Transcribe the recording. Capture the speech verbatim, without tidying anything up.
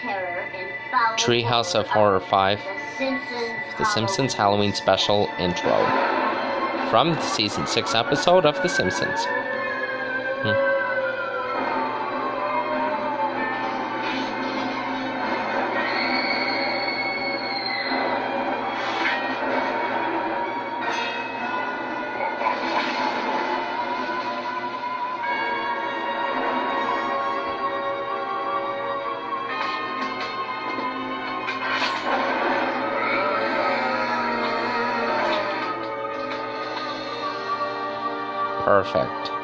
Treehouse of Horror five, The Simpsons Halloween Special Intro, from the Season six episode of The Simpsons. Hmm. Perfect.